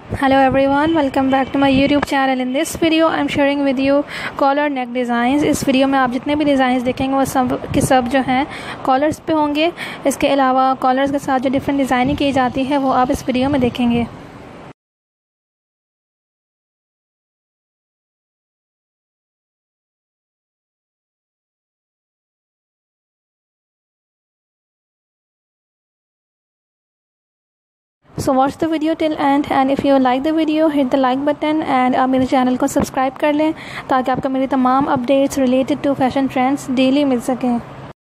Hello everyone, welcome back to my YouTube channel. In this video I'm sharing with you collar neck designs. इस video में आप जितने भी designs देखेंगे वो सब के सब जो हैं कॉलर्स पे होंगे। इसके अलावा कॉलर्स के साथ जो डिफरेंट डिज़ाइनिंग की जाती है वो आप इस वीडियो में देखेंगे। So watch the video till end, and if you like the video hit the like button and आप मेरे चैनल को सब्सक्राइब कर लें ताकि आपको मेरी तमाम updates related to fashion trends daily मिल सकें।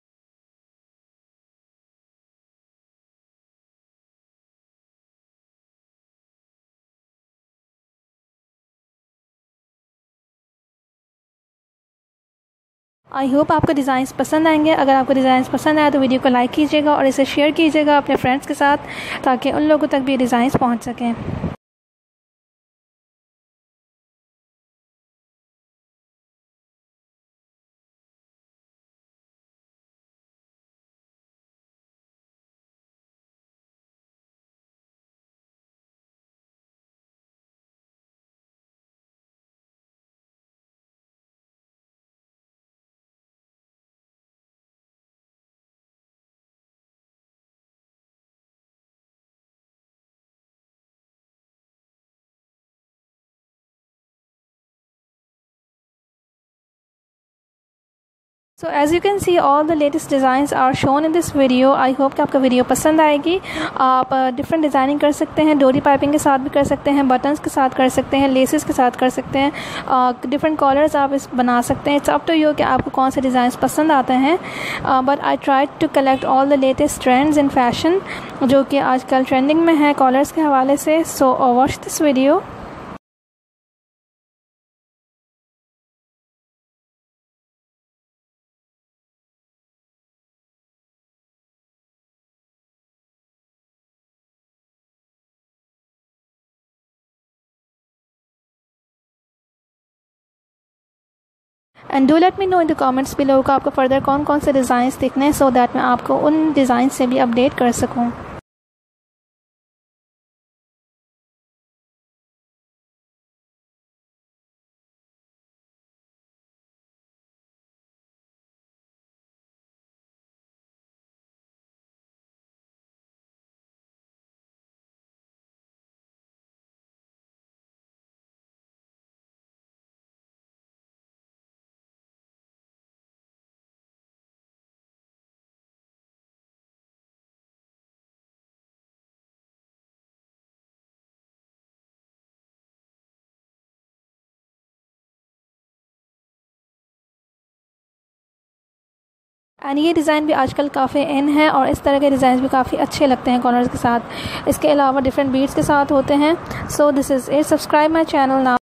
आई होप आपको डिज़ाइंस पसंद आएंगे। अगर आपको डिज़ाइंस पसंद आए तो वीडियो को लाइक कीजिएगा और इसे शेयर कीजिएगा अपने फ्रेंड्स के साथ ताकि उन लोगों तक भी डिज़ाइंस पहुंच सकें। So as you can see all the latest designs are shown in this video. I hope कि आपका वीडियो पसंद आएगी। आप डिफरेंट डिज़ाइनिंग कर सकते हैं, डोरी पाइपिंग के साथ भी कर सकते हैं, बटन्स के साथ कर सकते हैं, लेसेस के साथ कर सकते हैं, डिफरेंट कॉलर्स आप इस बना सकते हैं। इट्स अप टू यू कि आपको कौन से डिज़ाइंस पसंद आते हैं। But I try to collect all the latest trends in fashion जो कि आजकल ट्रेंडिंग में है कॉलर्स के हवाले से। So watch this video. And do let me know in the comments below का आपको फर्दर कौन कौन से डिज़ाइंस देखने हैं सो दैट मैं आपको उन डिज़ाइन से भी अपडेट कर सकूं। एंड ये डिज़ाइन भी आजकल काफ़ी इन है और इस तरह के डिज़ाइन भी काफ़ी अच्छे लगते हैं कॉलर्स के साथ। इसके अलावा डिफरेंट बीड्स के साथ होते हैं। So this is it. Subscribe my channel now.